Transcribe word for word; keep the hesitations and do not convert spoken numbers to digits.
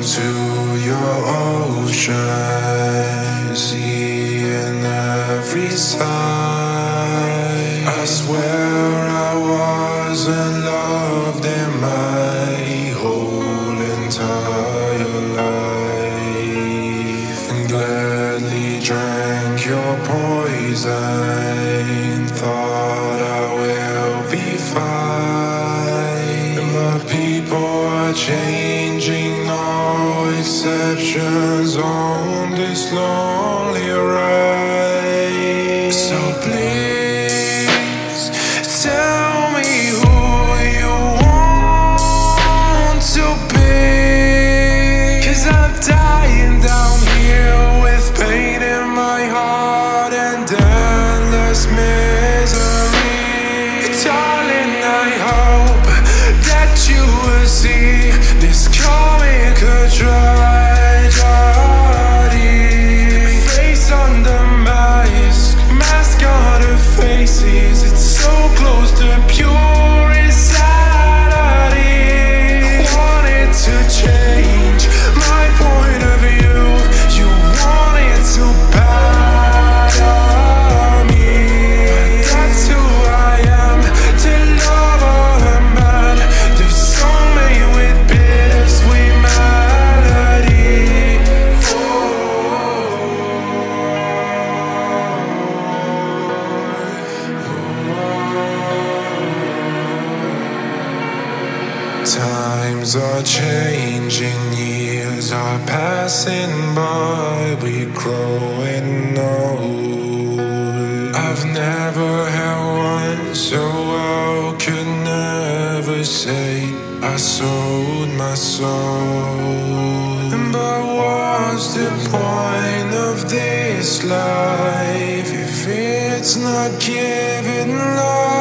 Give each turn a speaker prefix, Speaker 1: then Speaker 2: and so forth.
Speaker 1: into your ocean, seeing every side. I swear I wasn't loved in my whole entire life, and gladly drank your poison. Thought I will be fine, but people are changing, no exceptions on this lonely ride. So please tell me who you want to be, 'cause I'm dying down here with pain in my heart and endless misery. Darling, I hope that you will see this comical tragedy. Face on the mask, mask on the faces. It's so close to pure insanity. I wanted to change my point of view. You wanted to batter me, but that's who I am. To love a man, the song made with bittersweet melody. Times are changing, years are passing by, we're growing old. I've never had one, so I could never say I sold my soul. But what's the point of this life if it's not giving love?